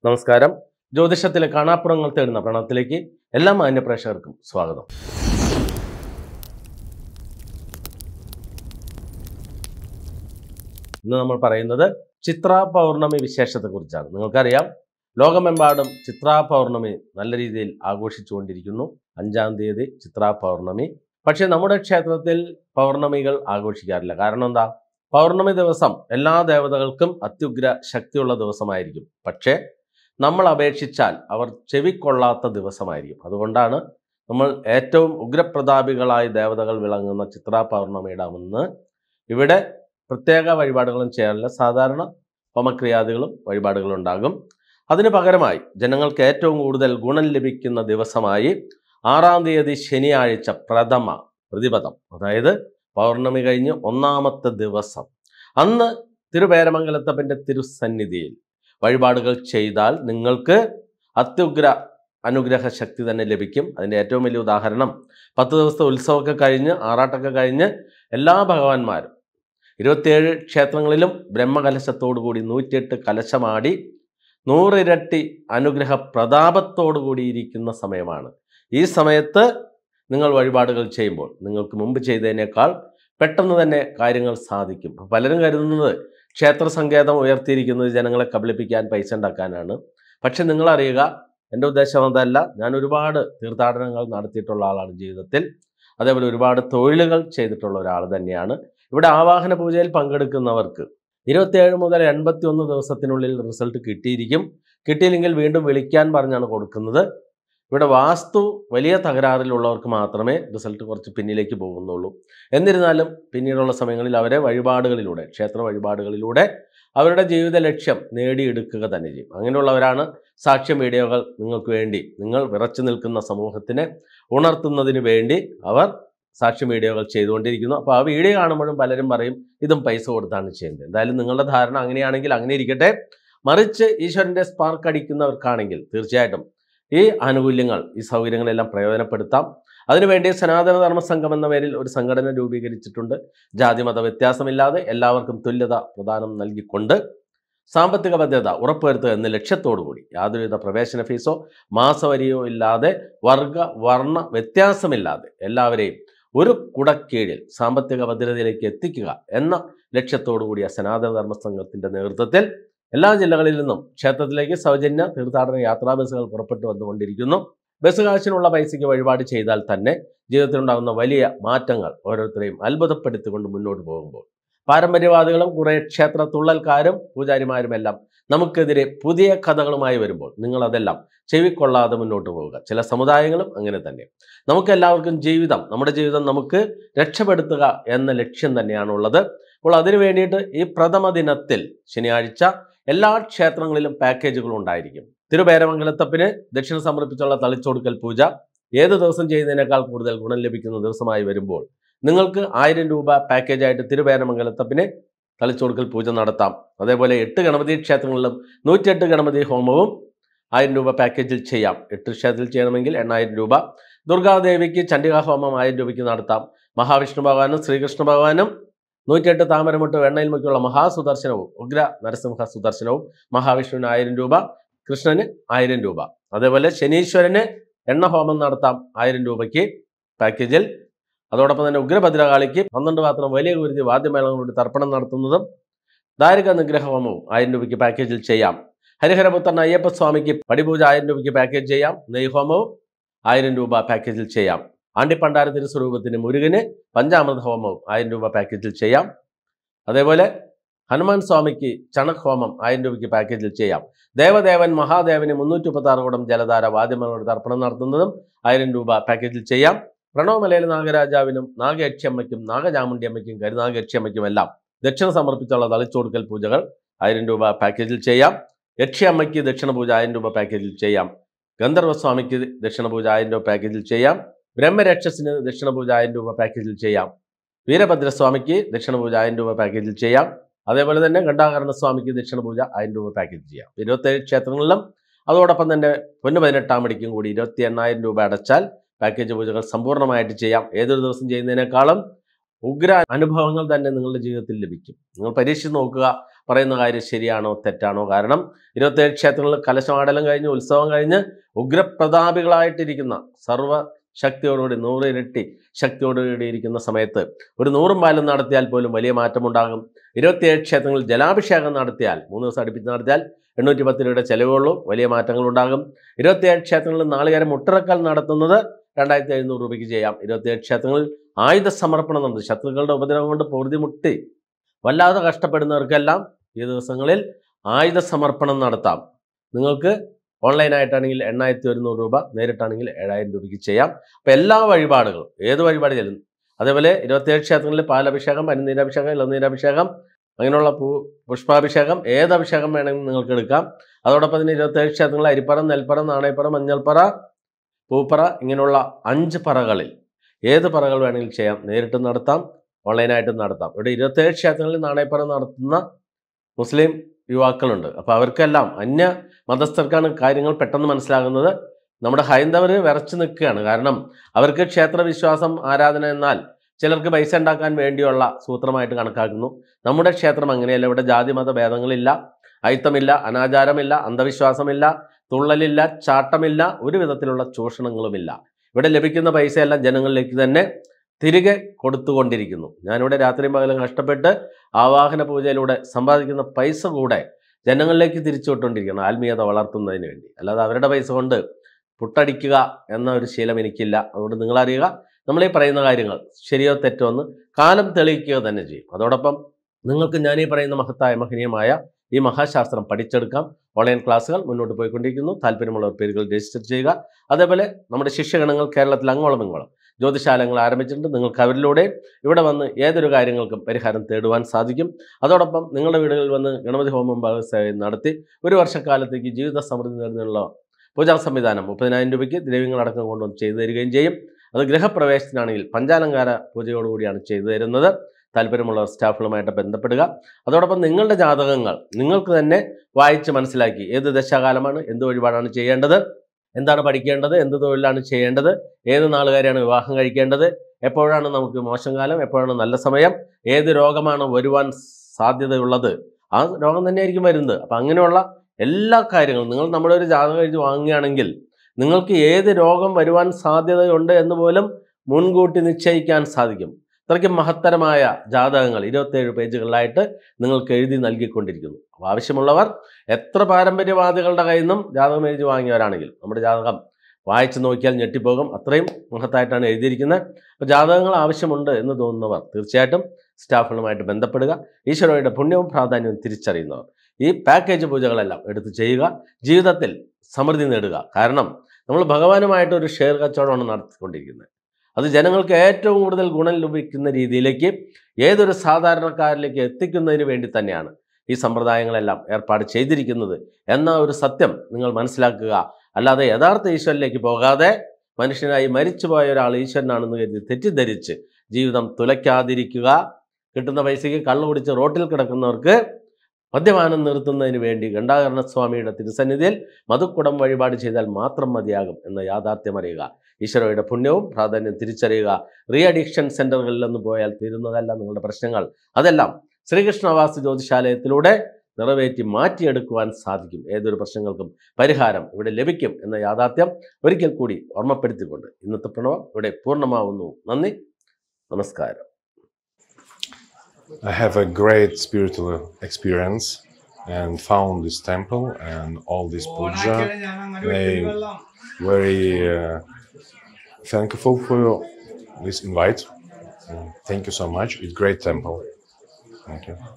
നമസ്കാരം. ജ്യോതിഷത്തിലെ കാണാപ്പുറങ്ങൾ തേടുന്ന പ്രണവത്തിലേക്ക് എല്ലാ മാന്യപ്രേക്ഷകർക്കും സ്വാഗതം. ഇന്ന് നമ്മൾ പറയുന്നത് ചിത്രാ പൗർണമി വിശേഷത്തെക്കുറിച്ചാണ്. നിങ്ങൾക്കറിയാം, ലോകമെമ്പാടും ചിത്രാ പൗർണമി നല്ല രീതിയിൽ ആഘോഷിച്ചുകൊണ്ടിരിക്കുന്നു. 5-ാം തീയതി ചിത്രാ പൗർണമി. പക്ഷേ നമ്മുടെ ക്ഷേത്രത്തിൽ പൗർണമികൾ ആഘോഷിക്കാറില്ല. കാരണം എന്താ? പൗർണമി ദിവസം എല്ലാ ദേവതകൾക്കും അത്യുഗ്ര ശക്തിയുള്ള ദിവസമായിരിക്കും. പക്ഷേ നമ്മൾ അപേക്ഷിച്ചാൽ അവർ ചെവിക്കൊള്ളാത്ത ദിവസമായിരിക്കും. അതുകൊണ്ടാണ് നമ്മൾ ഏറ്റവും ഉഗ്രപ്രതാപികളായ ദേവതകൾ വിളങ്ങുന്ന ചിത്രാ പൗർണമിയുടെ അന്ന് ഇവിടെ പ്രത്യേക വഴിപാടുകളും ചെയ്യാറില്ല. സാധാരണ ഹോമക്രിയാദികളും വഴിപാടുകളും ഉണ്ടാകും. അതിന് പകരമായി ജനങ്ങൾക്ക് ഏറ്റവും കൂടുതൽ ഗുണം ലഭിക്കുന്ന ദിവസമായി 6-ാം തീയതി ശനിയാഴ്ച പ്രതിപദം, അതായത് പൗർണമി കഴിഞ്ഞ് 1-ാമത്തെ ദിവസം, അന്ന് തിരുവേരമംഗലത്തപ്പൻ്റെ തിരുസന്നിധിയിൽ വഴിപാടുകൾ ചെയ്താൽ നിങ്ങൾക്ക് അത്യുഗ്ര അനുഗ്രഹ ശക്തി തന്നെ ലഭിക്കും. അതിൻ്റെ ഏറ്റവും വലിയ ഉദാഹരണം 10 ദിവസത്തെ ഉത്സവമൊക്കെ കഴിഞ്ഞ് ആറാട്ടൊക്കെ കഴിഞ്ഞ് എല്ലാ ഭഗവാന്മാരും 27 ക്ഷേത്രങ്ങളിലും ബ്രഹ്മകലശത്തോടുകൂടി 108 കലശമാടി 100 ഇരട്ടി അനുഗ്രഹ പ്രതാപത്തോടുകൂടിയിരിക്കുന്ന സമയമാണ്. ഈ സമയത്ത് നിങ്ങൾ വഴിപാടുകൾ ചെയ്യുമ്പോൾ നിങ്ങൾക്ക് മുമ്പ് ചെയ്തതിനേക്കാൾ പെട്ടെന്ന് തന്നെ കാര്യങ്ങൾ സാധിക്കും. പലരും കരുതുന്നത് ക്ഷേത്ര സങ്കേതം ഉയർത്തിയിരിക്കുന്നത് ജനങ്ങളെ കബളിപ്പിക്കാൻ, പൈസ ഉണ്ടാക്കാനാണ്. പക്ഷെ നിങ്ങളറിയുക, എൻ്റെ ഉദ്ദേശം അതല്ല. ഞാൻ ഒരുപാട് തീർത്ഥാടനങ്ങൾ നടത്തിയിട്ടുള്ള ആളാണ് ജീവിതത്തിൽ. അതേപോലെ ഒരുപാട് തൊഴിലുകൾ ചെയ്തിട്ടുള്ള ഒരാൾ തന്നെയാണ്. ഇവിടെ ആവാഹന പൂജയിൽ പങ്കെടുക്കുന്നവർക്ക് 27 മുതൽ 81 ദിവസത്തിനുള്ളിൽ റിസൾട്ട് കിട്ടിയിരിക്കും. കിട്ടിയില്ലെങ്കിൽ വീണ്ടും വിളിക്കാൻ പറഞ്ഞാണ് കൊടുക്കുന്നത്. ഇവിടെ വാസ്തു വലിയ തകരാറിലുള്ളവർക്ക് മാത്രമേ റിസൾട്ട് കുറച്ച് പിന്നിലേക്ക് പോകുന്നുള്ളൂ. എന്നിരുന്നാലും പിന്നീടുള്ള സമയങ്ങളിൽ അവരെ വഴിപാടുകളിലൂടെ, ക്ഷേത്ര വഴിപാടുകളിലൂടെ അവരുടെ ജീവിത ലക്ഷ്യം നേടിയെടുക്കുക തന്നെ ചെയ്യും. അങ്ങനെയുള്ളവരാണ് സാക്ഷ്യം വീഡിയോകൾ നിങ്ങൾക്ക് വേണ്ടി, നിങ്ങൾ വിറച്ചു നിൽക്കുന്ന സമൂഹത്തിനെ ഉണർത്തുന്നതിന് വേണ്ടി അവർ സാക്ഷ്യം വീഡിയോകൾ ചെയ്തുകൊണ്ടിരിക്കുന്നു. അപ്പോൾ ആ വീഡിയോ കാണുമ്പോഴും പലരും പറയും ഇതും പൈസ കൊടുത്താണ് ചെയ്യുന്നത്. എന്തായാലും നിങ്ങളുടെ ധാരണ അങ്ങനെയാണെങ്കിൽ അങ്ങനെ ഇരിക്കട്ടെ. മറിച്ച് ഈശ്വരൻ്റെ സ്പാർക്ക് അടിക്കുന്നവർക്കാണെങ്കിൽ തീർച്ചയായിട്ടും ഈ ആനുകൂല്യങ്ങൾ, ഈ സൗകര്യങ്ങളെല്ലാം പ്രയോജനപ്പെടുത്താം. അതിനുവേണ്ടി സനാതന ധർമ്മ സംഘം എന്ന പേരിൽ ഒരു സംഘടന രൂപീകരിച്ചിട്ടുണ്ട്. ജാതിമത വ്യത്യാസമില്ലാതെ എല്ലാവർക്കും തുല്യത പ്രദാനം നൽകിക്കൊണ്ട് സാമ്പത്തിക ഭദ്രത ഉറപ്പുവരുത്തുക എന്ന ലക്ഷ്യത്തോടുകൂടി യാതൊരുവിധ പ്രവേശന ഫീസോ മാസവരിയോ ഇല്ലാതെ വർഗ വർണ്ണ വ്യത്യാസമില്ലാതെ എല്ലാവരെയും ഒരു കുടക്കീഴിൽ സാമ്പത്തിക ഭദ്രതയിലേക്ക് എത്തിക്കുക എന്ന ലക്ഷ്യത്തോടു കൂടിയ സനാതന ധർമ്മ സംഘത്തിൻ്റെ നേതൃത്വത്തിൽ എല്ലാ ജില്ലകളിൽ നിന്നും ക്ഷേത്രത്തിലേക്ക് സൗജന്യ തീർത്ഥാടന യാത്രാ ബസ്സുകൾ പുറപ്പെട്ടു വന്നുകൊണ്ടിരിക്കുന്നു. ബസ് കാശിനുള്ള പൈസയ്ക്ക് വഴിപാട് ചെയ്താൽ തന്നെ ജീവിതത്തിലുണ്ടാകുന്ന വലിയ മാറ്റങ്ങൾ ഓരോരുത്തരെയും അത്ഭുതപ്പെടുത്തിക്കൊണ്ട് മുന്നോട്ട് പോകുമ്പോൾ പാരമ്പര്യവാദികളും കുറേ ക്ഷേത്ര തുള്ളൽക്കാരും പൂജാരിമാരുമെല്ലാം നമുക്കെതിരെ പുതിയ കഥകളുമായി വരുമ്പോൾ നിങ്ങളതെല്ലാം ചെവിക്കൊള്ളാതെ മുന്നോട്ട് പോവുക. ചില സമുദായങ്ങളും അങ്ങനെ തന്നെ. നമുക്കെല്ലാവർക്കും നമ്മുടെ ജീവിതം നമുക്ക് രക്ഷപ്പെടുത്തുക എന്ന ലക്ഷ്യം തന്നെയാണുള്ളത്. അപ്പോൾ അതിനു വേണ്ടിയിട്ട് ഈ പ്രഥമ ദിനത്തിൽ ശനിയാഴ്ച എല്ലാ ക്ഷേത്രങ്ങളിലും പാക്കേജുകൾ ഉണ്ടായിരിക്കും. തിരുവേരമംഗലത്തപ്പന് ദക്ഷിണ സമർപ്പിച്ചുള്ള തളിച്ചൊടുക്കൽ പൂജ ഏത് ദിവസം ചെയ്യുന്നതിനേക്കാൾ കൂടുതൽ ഗുണം ലഭിക്കുന്ന ദിവസമായി വരുമ്പോൾ നിങ്ങൾക്ക് 1000 രൂപ പാക്കേജായിട്ട് തിരുവേരമംഗലത്തപ്പന് തളിച്ചൊടുക്കൽ പൂജ നടത്താം. അതേപോലെ 8 ഗണപതി ക്ഷേത്രങ്ങളിലും 108 ഗണപതി ഹോമവും 1000 രൂപ പാക്കേജിൽ ചെയ്യാം. 8 ക്ഷേത്രത്തിൽ ചെയ്യണമെങ്കിൽ 8000 രൂപ. ദുർഗാദേവിക്ക് ചണ്ഡികാ ഹോമം 1000 രൂപയ്ക്ക് നടത്താം. മഹാവിഷ്ണു ഭഗവാനും ശ്രീകൃഷ്ണ ഭഗവാനും 108 താമരമുട്ട് വെണ്ണയിൽ മുക്കിയുള്ള മഹാസുദർശനവും ഉഗ്ര നരസിംഹ സുദർശനവും മഹാവിഷ്ണുവിന് 1000 രൂപ, കൃഷ്ണന് 1000 രൂപ. അതേപോലെ ശനീശ്വരന് എണ്ണ ഹോമം നടത്താം 1000 രൂപയ്ക്ക് പാക്കേജിൽ. അതോടൊപ്പം തന്നെ ഉഗ്രഭദ്രകാളിക്ക് 12 പാത്രം വലിയ കുരുതി വാദ്യമേളങ്ങളോട് തർപ്പണം നടത്തുന്നതും ദാരിക നിഗ്രഹ ഹോമവും 1000 രൂപയ്ക്ക് പാക്കേജിൽ ചെയ്യാം. ഹരിഹരപുത്രൻ അയ്യപ്പസ്വാമിക്ക് പടിപൂജ 1000 രൂപയ്ക്ക് പാക്കേജ് ചെയ്യാം. നെയ്ഹോമവും 1000 രൂപ പാക്കേജിൽ ചെയ്യാം. ആണ്ടിപ്പണ്ടാര തിരുസ്വരൂപത്തിന് മുരുകന് പഞ്ചാമൃത ഹോമവും 1000 രൂപ പാക്കേജിൽ ചെയ്യാം. അതേപോലെ ഹനുമാൻ സ്വാമിക്ക് ചണക് ഹോമം 1000 രൂപയ്ക്ക് പാക്കേജിൽ ചെയ്യാം. ദേവദേവൻ മഹാദേവന് 336 കുടം ജലധാര വാദ്യമേളങ്ങളോട് തർപ്പണം നടത്തുന്നതും 1000 രൂപ പാക്കേജിൽ ചെയ്യാം. പ്രണവമലയിലെ നാഗരാജാവിനും നാഗയക്ഷിയമ്മയ്ക്കും നാഗചാമുണ്ടിയമ്മയ്ക്കും കരുനാഗയക്ഷിയമ്മയ്ക്കുമെല്ലാം ദക്ഷിണ സമർപ്പിച്ചുള്ള തളിച്ചൊടുക്കൽ പൂജകൾ 1000 രൂപ പാക്കേജിൽ ചെയ്യാം. യക്ഷിയമ്മയ്ക്ക് ദക്ഷിണ പൂജ 1000 രൂപ പാക്കേജിൽ ചെയ്യാം. ഗന്ധർവസ്വാമിക്ക് ദക്ഷിണ പൂജ 1000 രൂപ പാക്കേജിൽ ചെയ്യാം. ബ്രഹ്മരക്ഷസിന് ദക്ഷിണ പൂജ 1000 രൂപ പാക്കേജിൽ ചെയ്യാം. വീരഭദ്രസ്വാമിക്ക് ദക്ഷിണ പൂജ 1000 രൂപ പാക്കേജിൽ ചെയ്യാം. അതേപോലെ തന്നെ ഘണ്ടാകരണസ്വാമിക്ക് ദക്ഷിണ പൂജ 1000 രൂപ പാക്കേജ് ചെയ്യാം. 27 ക്ഷേത്രങ്ങളിലും അതോടൊപ്പം തന്നെ പൊന്നു 18-ാം പടിക്കും കൂടി 28,000 രൂപ അടച്ചാൽ പാക്കേജ് പൂജകൾ സമ്പൂർണ്ണമായിട്ട് ചെയ്യാം. ഏതൊരു ദിവസം ചെയ്യുന്നതിനേക്കാളും ഉഗ്ര അനുഭവങ്ങൾ തന്നെ നിങ്ങളുടെ ജീവിതത്തിൽ ലഭിക്കും. നിങ്ങൾ പരീക്ഷിച്ച് നോക്കുക. പറയുന്ന കാര്യം ശരിയാണോ തെറ്റാണോ? കാരണം 27 ക്ഷേത്രങ്ങളിൽ കലശമാടലം കഴിഞ്ഞ് ഉത്സവം കഴിഞ്ഞ് ഉഗ്രപ്രതാപികളായിട്ടിരിക്കുന്ന സർവ്വശക്തിയോടുകൂടി 100 ഇരട്ടി ശക്തിയോടുകൂടി ഇരിക്കുന്ന സമയത്ത് ഒരു 100 പാലം നടത്തിയാൽ പോലും വലിയ മാറ്റമുണ്ടാകും. 27 ക്ഷേത്രങ്ങളിൽ ജലാഭിഷേകം നടത്തിയാൽ 3 ദിവസം അടുപ്പിച്ച് നടത്തിയാൽ 810 രൂപയുടെ ചിലവുള്ളൂ, വലിയ മാറ്റങ്ങൾ ഉണ്ടാകും. 27 ക്ഷേത്രങ്ങളിൽ നാളികേരം മുട്ടിറക്കൽ നടത്തുന്നത് 2700 രൂപയ്ക്ക് ചെയ്യാം. 27 ക്ഷേത്രങ്ങളിൽ ആയുധ സമർപ്പണം നടത്തും. ശത്രുക്കളുടെ ഉപദ്രവം കൊണ്ട് പൊറുതിമുട്ടി വല്ലാതെ കഷ്ടപ്പെടുന്നവർക്കെല്ലാം ഈ ദിവസങ്ങളിൽ ആയുധ സമർപ്പണം നടത്താം. നിങ്ങൾക്ക് ഓൺലൈനായിട്ടാണെങ്കിൽ 8100 രൂപ, നേരിട്ടാണെങ്കിൽ 7000 രൂപയ്ക്ക് ചെയ്യാം. അപ്പോൾ എല്ലാ വഴിപാടുകളും ഏത് വഴിപാട് ചെല്ലും. അതേപോലെ 27 ക്ഷേത്രങ്ങളിൽ പാലഭിഷേകം, പനിനീരാഭിഷേകം, ഇളനീരാഭിഷേകം, അങ്ങനെയുള്ള പുഷ്പാഭിഷേകം, ഏത് അഭിഷേകം വേണമെങ്കിലും നിങ്ങൾക്ക് എടുക്കാം. അതോടൊപ്പം തന്നെ 27 ക്ഷേത്രങ്ങളിൽ അരിപ്പറ, നെൽപ്പറ, നാണയപ്പറ, മഞ്ഞൾപ്പറ, പൂപ്പറ, ഇങ്ങനെയുള്ള 5 പറകളിൽ ഏത് പറകൾ വേണമെങ്കിലും ചെയ്യാം. നേരിട്ട് നടത്താം, ഓൺലൈനായിട്ടും നടത്താം. ഇവിടെ 27 ക്ഷേത്രങ്ങളിൽ നാണയപ്പറ നടത്തുന്ന മുസ്ലിം യുവാക്കളുണ്ട്. അപ്പോൾ അവർക്കെല്ലാം അന്യ മതസ്ഥർക്കാണ് കാര്യങ്ങൾ പെട്ടെന്ന് മനസ്സിലാകുന്നത്. നമ്മുടെ ഹൈന്ദവർ വിറച്ചു നിൽക്കുകയാണ്. കാരണം അവർക്ക് ക്ഷേത്രവിശ്വാസം, ആരാധന എന്നാൽ ചിലർക്ക് പൈസ ഉണ്ടാക്കാൻ വേണ്ടിയുള്ള സൂത്രമായിട്ട് കണക്കാക്കുന്നു. നമ്മുടെ ക്ഷേത്രം അങ്ങനെയല്ല. ഇവിടെ ജാതി മത ഭേദങ്ങളില്ല, അയിത്തമില്ല, അനാചാരമില്ല, അന്ധവിശ്വാസമില്ല, തുള്ളലില്ല, ചാട്ടമില്ല, ഒരു വിധത്തിലുള്ള ചൂഷണങ്ങളുമില്ല. ഇവിടെ ലഭിക്കുന്ന പൈസയെല്ലാം ജനങ്ങളിലേക്ക് തന്നെ തിരികെ കൊടുത്തുകൊണ്ടിരിക്കുന്നു. ഞാനിവിടെ രാത്രിയും പകലും കഷ്ടപ്പെട്ട് ആവാഹന പൂജയിലൂടെ സമ്പാദിക്കുന്ന പൈസ കൂടെ ജനങ്ങളിലേക്ക് തിരിച്ചു വിട്ടുകൊണ്ടിരിക്കണം, ആത്മീയത വളർത്തുന്നതിന് വേണ്ടി. അല്ലാതെ അവരുടെ പൈസ കൊണ്ട് പുട്ടടിക്കുക എന്ന ഒരു ശീലം എനിക്കില്ല. അതുകൊണ്ട് നിങ്ങളറിയുക, നമ്മളീ പറയുന്ന കാര്യങ്ങൾ ശരിയോ തെറ്റോ എന്ന് കാലം തെളിയിക്കുക തന്നെ ചെയ്യും. അതോടൊപ്പം നിങ്ങൾക്ക് ഞാനീ പറയുന്ന മഹനീയമായ ഈ മഹാശാസ്ത്രം പഠിച്ചെടുക്കാം. ഓൺലൈൻ ക്ലാസ്സുകൾ മുന്നോട്ട് പോയിക്കൊണ്ടിരിക്കുന്നു. താല്പര്യമുള്ളവർ പേരുകൾ രജിസ്റ്റർ ചെയ്യുക. അതേപോലെ നമ്മുടെ ശിഷ്യഗണങ്ങൾ കേരളത്തിൽ അങ്ങോളം ഇങ്ങോളം ജ്യോതിശാലങ്ങൾ ആരംഭിച്ചിട്ടുണ്ട്. നിങ്ങൾക്ക് അവരിലൂടെ ഇവിടെ വന്ന് ഏതൊരു കാര്യങ്ങൾക്കും പരിഹാരം തേടുവാൻ സാധിക്കും. അതോടൊപ്പം നിങ്ങളുടെ വീടുകളിൽ വന്ന് ഗണപതി ഹോമം ഭാഗസേവനം നടത്തി 1 വർഷക്കാലത്തേക്ക് ജീവിത സമൃദ്ധി നേടുന്നതിനുള്ള പൂജാ സംവിധാനം 30,000 രൂപയ്ക്ക് ദ്രവ്യങ്ങളടക്കം കൊണ്ടുവന്ന് ചെയ്തു തരികയും ചെയ്യും. അത് ഗൃഹപ്രവേശത്തിനാണെങ്കിൽ പഞ്ചാലങ്കാര പൂജയോടുകൂടിയാണ് ചെയ്തു തരുന്നത്. താല്പര്യമുള്ളവർ സ്റ്റാഫുകളുമായിട്ട് ബന്ധപ്പെടുക. അതോടൊപ്പം നിങ്ങളുടെ ജാതകങ്ങൾ നിങ്ങൾക്ക് തന്നെ വായിച്ച് മനസ്സിലാക്കി ഏത് ദശാകാലമാണ്, എന്ത് വഴിപാടാണ് ചെയ്യേണ്ടത്, എന്താണ് പഠിക്കേണ്ടത്, എന്ത് തൊഴിലാണ് ചെയ്യേണ്ടത്, ഏത് നാളുകാരെയാണ് വിവാഹം കഴിക്കേണ്ടത്, എപ്പോഴാണ് നമുക്ക് മോശം കാലം, എപ്പോഴാണ് നല്ല സമയം, ഏത് രോഗമാണ് വരുവാൻ സാധ്യതയുള്ളത്, ആ രോഗം തന്നെയായിരിക്കും വരുന്നത്. അപ്പം അങ്ങനെയുള്ള എല്ലാ കാര്യങ്ങളും നിങ്ങൾ നമ്മുടെ ഒരു ജാതകം എഴുതി വാങ്ങുകയാണെങ്കിൽ നിങ്ങൾക്ക് ഏത് രോഗം വരുവാൻ സാധ്യതയുണ്ട് എന്ന് പോലും മുൻകൂട്ടി നിശ്ചയിക്കാൻ സാധിക്കും. അത്രയ്ക്ക് മഹത്തരമായ ജാതകങ്ങൾ 27 പേജുകളിലായിട്ട് നിങ്ങൾക്ക് എഴുതി നൽകിക്കൊണ്ടിരിക്കുന്നു. അപ്പോൾ ആവശ്യമുള്ളവർ എത്ര പാരമ്പര്യവാദികളുടെ കയ്യിൽ നിന്നും ജാതകം എഴുതി വാങ്ങിയവരാണെങ്കിൽ നമ്മുടെ ജാതകം വായിച്ചു നോക്കിയാൽ ഞെട്ടിപ്പോകും. അത്രയും മഹത്തായിട്ടാണ് എഴുതിയിരിക്കുന്നത്. അപ്പോൾ ജാതകങ്ങൾ ആവശ്യമുണ്ട് എന്ന് തോന്നുന്നവർ തീർച്ചയായിട്ടും സ്റ്റാഫുകളുമായിട്ട് ബന്ധപ്പെടുക. ഈശ്വരയുടെ പുണ്യവും പ്രാധാന്യവും തിരിച്ചറിയുന്നവർ ഈ പാക്കേജ് പൂജകളെല്ലാം എടുത്ത് ചെയ്യുക. ജീവിതത്തിൽ സമൃദ്ധി നേടുക. കാരണം നമ്മൾ ഭഗവാനുമായിട്ട് ഒരു ഷെയർ കച്ചവടമാണ് നടത്തിക്കൊണ്ടിരിക്കുന്നത്. അത് ജനങ്ങൾക്ക് ഏറ്റവും കൂടുതൽ ഗുണം ലഭിക്കുന്ന രീതിയിലേക്ക് ഏതൊരു സാധാരണക്കാരിലേക്ക് എത്തിക്കുന്നതിന് വേണ്ടി തന്നെയാണ് ഈ സമ്പ്രദായങ്ങളെല്ലാം ഏർപ്പാട് ചെയ്തിരിക്കുന്നത് എന്ന ഒരു സത്യം നിങ്ങൾ മനസ്സിലാക്കുക. അല്ലാതെ യഥാർത്ഥ ഈശ്വരനിലേക്ക് പോകാതെ മനുഷ്യനായി മരിച്ചുപോയ ഒരാൾ ഈശ്വരനാണെന്ന് കരുതി തെറ്റിദ്ധരിച്ച് ജീവിതം തുലയ്ക്കാതിരിക്കുക. കിട്ടുന്ന പൈസയ്ക്ക് കള്ളു കുടിച്ച് റോട്ടിൽ കിടക്കുന്നവർക്ക് മദ്യപാനം നിർത്തുന്നതിന് വേണ്ടി ഘണ്ടാകരണസ്വാമിയുടെ തിരുസന്നിധിയിൽ മധുക്കുടം വഴിപാട് ചെയ്താൽ മാത്രം മതിയാകും എന്ന യാഥാർത്ഥ്യം അറിയുക. ഈശ്വരയുടെ പുണ്യവും പ്രാധാന്യം തിരിച്ചറിയുക. റീ അഡിക്ഷൻ സെൻ്ററുകളിലൊന്നും പോയാൽ തീരുന്നതല്ല നിങ്ങളുടെ പ്രശ്നങ്ങൾ. അതെല്ലാം ശ്രീകൃഷ്ണവാസ്തു ജ്യോതിശാലയത്തിലൂടെ നിറവേറ്റി മാറ്റിയെടുക്കുവാൻ സാധിക്കും. ഏതൊരു പ്രശ്നങ്ങൾക്കും പരിഹാരം ഇവിടെ ലഭിക്കും എന്ന യാഥാർത്ഥ്യം ഒരിക്കൽ കൂടി ഓർമ്മപ്പെടുത്തിക്കൊണ്ട് ഇന്നത്തെ പ്രണവം ഇവിടെ പൂർണ്ണമാവുന്നു. നന്ദി, നമസ്കാരം. I have a great spiritual experience and found this temple and all this puja. I'm very thankful for this invite. Thank you so much. It's a great temple. Thank you.